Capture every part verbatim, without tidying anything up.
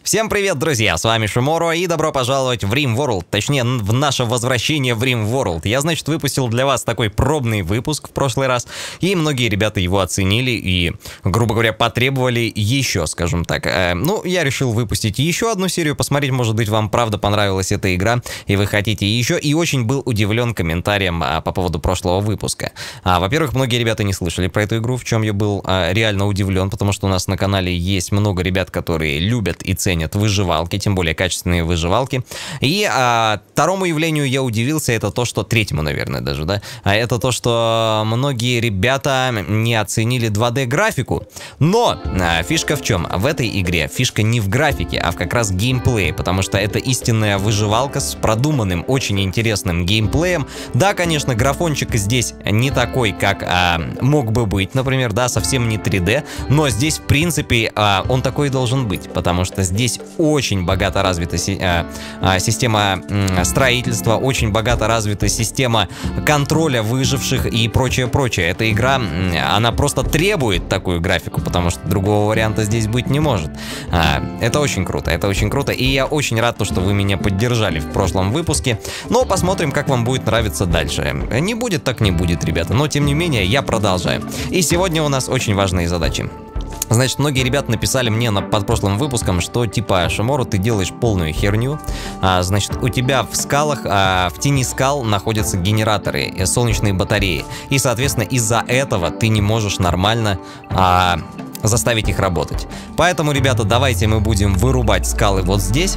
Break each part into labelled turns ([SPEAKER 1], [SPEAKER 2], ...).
[SPEAKER 1] Всем привет, друзья, с вами Шиморо и добро пожаловать в RimWorld, точнее, в наше возвращение в RimWorld. Я, значит, выпустил для вас такой пробный выпуск в прошлый раз, и многие ребята его оценили и, грубо говоря, потребовали еще, скажем так. Э, ну, я решил выпустить еще одну серию, посмотреть, может быть, вам правда понравилась эта игра, и вы хотите еще, и очень был удивлен комментарием а, по поводу прошлого выпуска. А, во-первых, многие ребята не слышали про эту игру, в чем я был а, реально удивлен, потому что у нас на канале есть много ребят, которые любят и ценят выживалки, тем более качественные выживалки. И а, второму явлению я удивился, это то, что... Третьему, наверное, даже, да? А это то, что многие ребята не оценили два дэ графику. Но а, фишка в чем? В этой игре фишка не в графике, а в как раз геймплее, потому что это истинная выживалка с продуманным, очень интересным геймплеем. Да, конечно, графончик здесь не такой, как а, мог бы быть, например, да, совсем не три дэ, но здесь, в принципе, а, он такой и должен быть, потому что здесь Здесь очень богато развита си а, а, система м, строительства, очень богато развита система контроля выживших и прочее-прочее. Эта игра, она просто требует такую графику, потому что другого варианта здесь быть не может. А, это очень круто, это очень круто, и я очень рад, что вы меня поддержали в прошлом выпуске. Но посмотрим, как вам будет нравиться дальше. Не будет, так не будет, ребята, но тем не менее я продолжаю. И сегодня у нас очень важные задачи. Значит, многие ребята написали мне на, под прошлым выпуском, что типа, Шиморо, ты делаешь полную херню. А, значит, у тебя в скалах, а, в тени скал находятся генераторы, солнечные батареи. И, соответственно, из-за этого ты не можешь нормально а, заставить их работать. Поэтому, ребята, давайте мы будем вырубать скалы вот здесь.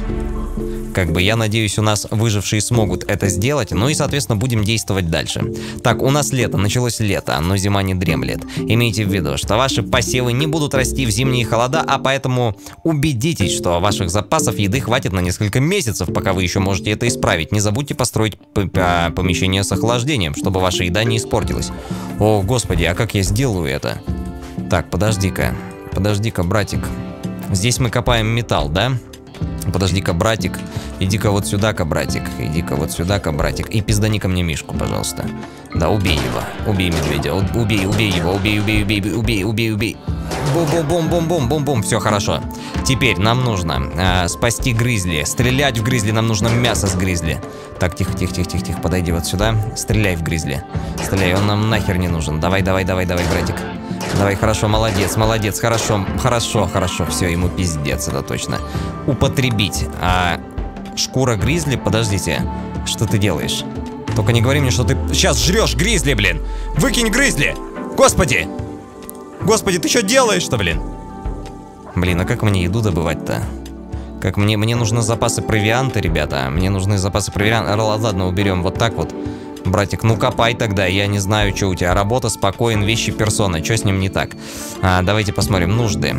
[SPEAKER 1] Как бы, я надеюсь, у нас выжившие смогут это сделать, ну и, соответственно, будем действовать дальше. Так, у нас лето, началось лето, но зима не дремлет. Имейте в виду, что ваши посевы не будут расти в зимние холода, а поэтому убедитесь, что ваших запасов еды хватит на несколько месяцев, пока вы еще можете это исправить. Не забудьте построить помещение с охлаждением, чтобы ваша еда не испортилась. О, господи, а как я сделаю это? Так, подожди-ка, подожди-ка, братик. Здесь мы копаем металл, да? Подожди-ка, братик, иди-ка вот сюда-ка, братик, иди-ка вот сюда-ка, братик, и пиздани ко мне мишку, пожалуйста. Да, убей его, убей медведя, убей, убей его, убей, убей, убей, убей, убей, убей. Бум-бум-бум-бум-бум-бум-бум, все хорошо. Теперь нам нужно э, спасти гризли, стрелять в гризли, нам нужно мясо с гризли. Так, тихо-тихо-тихо-тихо, подойди вот сюда, стреляй в гризли, стреляй, он нам нахер не нужен, давай, давай, давай, давай, братик. Давай, хорошо, молодец, молодец, хорошо, хорошо, хорошо, все, ему пиздец, это точно. Употребить. А, шкура гризли, подождите, что ты делаешь? Только не говори мне, что ты сейчас жрешь гризли, блин! Выкинь гризли! Господи! Господи, ты что делаешь-то, блин? Блин, а как мне еду добывать-то? Как мне, мне нужны запасы провианта, ребята, мне нужны запасы провианта. Ладно, уберем вот так вот. Братик, ну копай тогда, я не знаю, что у тебя. Работа, спокоен, вещи, персона. Что с ним не так? А, давайте посмотрим. Нужды.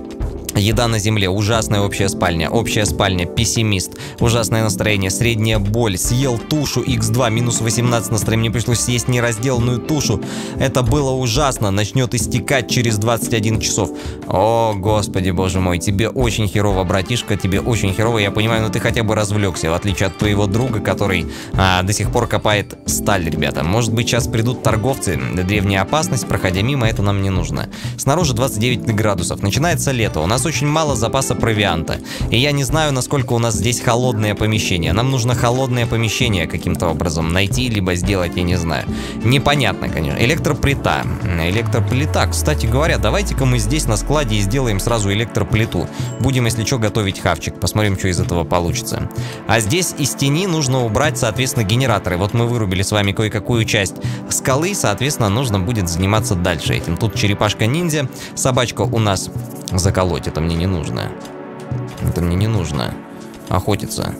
[SPEAKER 1] Еда на земле, ужасная общая спальня, общая спальня, пессимист, ужасное настроение, средняя боль, съел тушу икс два, минус восемнадцать настроение, мне пришлось съесть неразделанную тушу, это было ужасно, начнет истекать через двадцать один часов. О, господи, боже мой, тебе очень херово, братишка, тебе очень херово, я понимаю, но ты хотя бы развлекся, в отличие от твоего друга, который а, до сих пор копает сталь, ребята. Может быть, сейчас придут торговцы, древняя опасность, проходя мимо, это нам не нужно. Снаружи двадцать девять градусов, начинается лето, у нас очень мало запаса провианта. И я не знаю, насколько у нас здесь холодное помещение. Нам нужно холодное помещение каким-то образом найти, либо сделать, я не знаю. Непонятно, конечно. Электроплита. Электроплита. Кстати говоря, давайте-ка мы здесь на складе сделаем сразу электроплиту. Будем, если что, готовить хавчик. Посмотрим, что из этого получится. А здесь из тени нужно убрать, соответственно, генераторы. Вот мы вырубили с вами кое-какую часть скалы, соответственно, нужно будет заниматься дальше этим. Тут черепашка-ниндзя. Собачка у нас заколоть. Это мне не нужно. Это мне не нужно. Охотиться.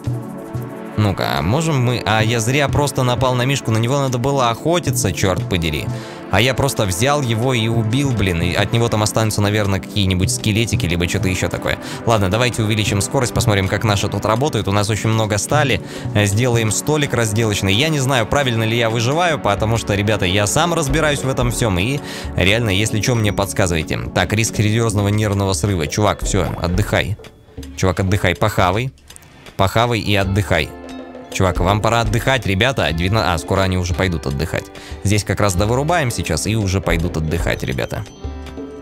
[SPEAKER 1] Ну-ка, можем мы... А я зря просто напал на мишку. На него надо было охотиться, черт подери. А я просто взял его и убил, блин. И от него там останутся, наверное, какие-нибудь скелетики, либо что-то еще такое. Ладно, давайте увеличим скорость, посмотрим, как наши тут работают. У нас очень много стали. Сделаем столик разделочный. Я не знаю, правильно ли я выживаю, потому что, ребята, я сам разбираюсь в этом всем. И реально, если что, мне подсказывайте. Так, риск серьезного нервного срыва. Чувак, все, отдыхай. Чувак, отдыхай, похавай. Похавай и отдыхай. Чувак, вам пора отдыхать, ребята. девятнадцать... А, скоро они уже пойдут отдыхать. Здесь как раз довырубаем сейчас и уже пойдут отдыхать, ребята.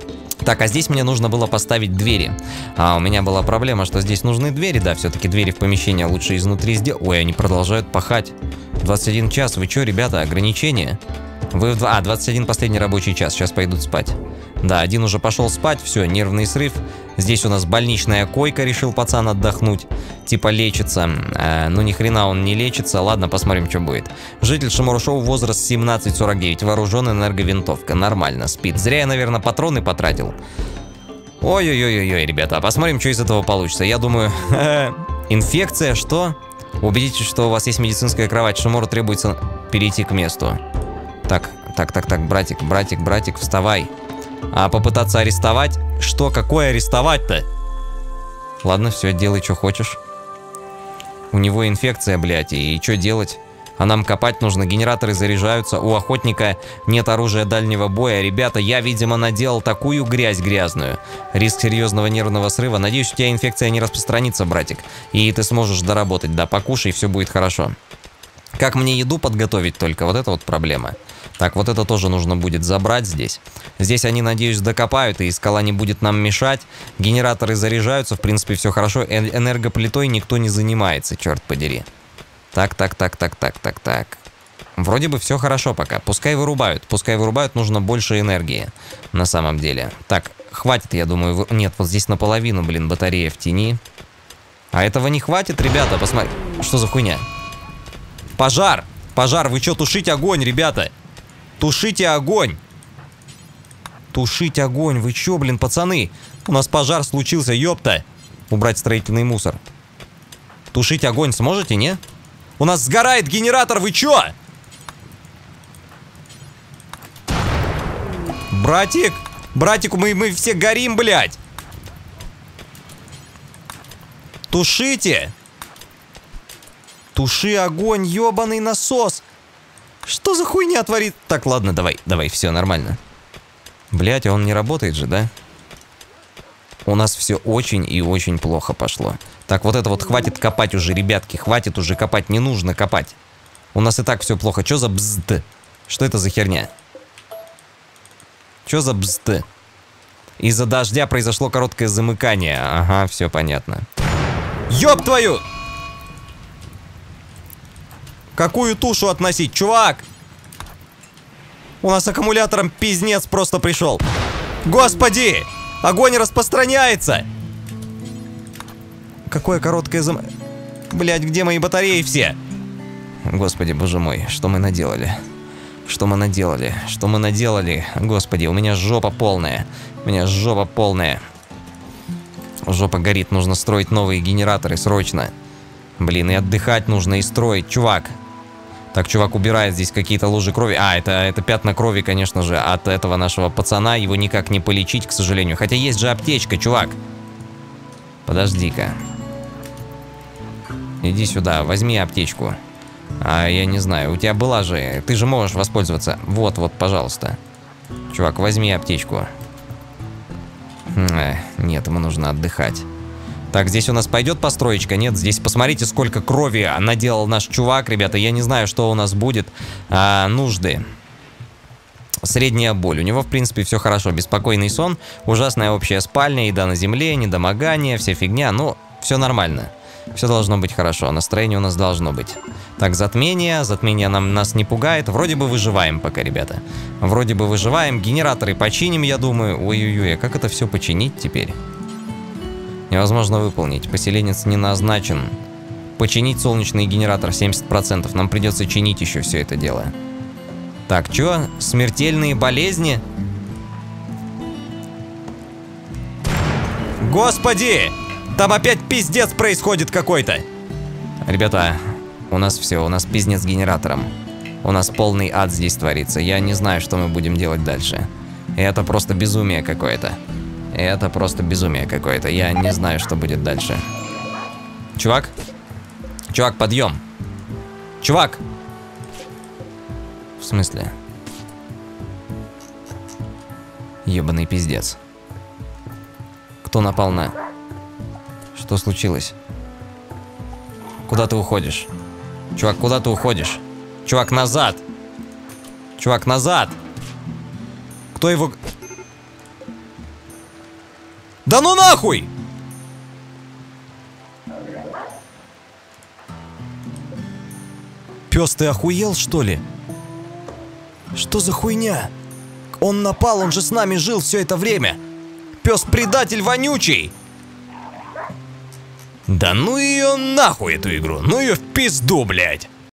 [SPEAKER 1] Так, а здесь мне нужно было поставить двери. А у меня была проблема, что здесь нужны двери, да, все-таки двери в помещение лучше изнутри сделать. Ой, они продолжают пахать. двадцать один час, вы что, ребята, ограничения? Вы в два... А, двадцать один последний рабочий час, сейчас пойдут спать. Да, один уже пошел спать, все, нервный срыв. Здесь у нас больничная койка, решил пацан отдохнуть. Типа лечится. Э, ну ни хрена он не лечится. Ладно, посмотрим, что будет. Житель Шиморо-шоу, возраст семнадцать сорок девять. Вооружен энерговинтовка. Нормально, спит. Зря я, наверное, патроны потратил. Ой-ой-ой-ой, ребята, посмотрим, что из этого получится. Я думаю, инфекция, что? Убедитесь, что у вас есть медицинская кровать. Шиморо требуется перейти к месту. Так, так, так, так, братик, братик, братик, вставай. А попытаться арестовать? Что, какое арестовать-то? Ладно, все, делай, что хочешь. У него инфекция, блядь, и что делать? А нам копать нужно, генераторы заряжаются. У охотника нет оружия дальнего боя. Ребята, я, видимо, наделал такую грязь грязную. Риск серьезного нервного срыва. Надеюсь, у тебя инфекция не распространится, братик. И ты сможешь доработать. Да, покушай, все будет хорошо. Как мне еду подготовить только? Вот это вот проблема. Так, вот это тоже нужно будет забрать здесь. Здесь они, надеюсь, докопают, и скала не будет нам мешать. Генераторы заряжаются, в принципе, все хорошо. Энергоплитой никто не занимается, черт подери. Так, так, так, так, так, так, так. Вроде бы все хорошо пока. Пускай вырубают. Пускай вырубают, нужно больше энергии. На самом деле. Так, хватит, я думаю. Вы... Нет, вот здесь наполовину, блин, батарея в тени. А этого не хватит, ребята, посмотри. Что за хуйня? Пожар! Пожар, вы что, тушите огонь, ребята? Тушите огонь! Тушить огонь, вы чё, блин, пацаны? У нас пожар случился, ёпта! Убрать строительный мусор. Тушить огонь сможете, не? У нас сгорает генератор, вы чё? Братик! Братик, мы, мы все горим, блядь! Тушите! Туши огонь, ёбаный насос! Что за хуйня творит? Так, ладно, давай, давай, все нормально. Блять, а он не работает же, да? У нас все очень и очень плохо пошло. Так, вот это вот хватит копать уже, ребятки. Хватит уже копать, не нужно копать. У нас и так все плохо. Что за бзд? Что это за херня? Что за бзд? Из-за дождя произошло короткое замыкание. Ага, все понятно. Ёб твою! Какую тушу относить, чувак? У нас аккумулятором пиздец просто пришел. Господи! Огонь распространяется! Какое короткое зам... Блядь, где мои батареи все? Господи, боже мой, что мы наделали? Что мы наделали? Что мы наделали? Господи, у меня жопа полная. У меня жопа полная. Жопа горит, нужно строить новые генераторы срочно. Блин, и отдыхать нужно, и строить, чувак. Так, чувак убирает здесь какие-то лужи крови. А, это, это пятна крови, конечно же, от этого нашего пацана. Его никак не полечить, к сожалению. Хотя есть же аптечка, чувак. Подожди-ка. Иди сюда, возьми аптечку. А, я не знаю, у тебя была же... Ты же можешь воспользоваться. Вот, вот, пожалуйста. Чувак, возьми аптечку. Нет, ему нужно отдыхать. Так, здесь у нас пойдет построечка? Нет, здесь посмотрите, сколько крови наделал наш чувак, ребята. Я не знаю, что у нас будет. А, нужды. Средняя боль. У него, в принципе, все хорошо. Беспокойный сон, ужасная общая спальня, еда на земле, недомогание, вся фигня. Ну, все нормально. Все должно быть хорошо. Настроение у нас должно быть. Так, затмение. Затмение нам, нас не пугает. Вроде бы выживаем пока, ребята. Вроде бы выживаем. Генераторы починим, я думаю. Ой-ой-ой, а как это все починить теперь? Невозможно выполнить. Поселенец не назначен. Починить солнечный генератор семьдесят процентов. Нам придется чинить еще все это дело. Так, чё? Смертельные болезни? Господи! Там опять пиздец происходит какой-то. Ребята, у нас все, у нас пиздец с генератором. У нас полный ад здесь творится. Я не знаю, что мы будем делать дальше. Это просто безумие какое-то. Это просто безумие какое-то. Я не знаю, что будет дальше. Чувак? Чувак, подъем. Чувак! В смысле? Ебаный пиздец. Кто напал на... Что случилось? Куда ты уходишь? Чувак, куда ты уходишь? Чувак, назад! Чувак, назад! Кто его... Да ну нахуй! Пес, ты охуел, что ли? Что за хуйня? Он напал, он же с нами жил все это время. Пес предатель вонючий. Да ну ее нахуй, эту игру. Ну ее в пизду, блядь.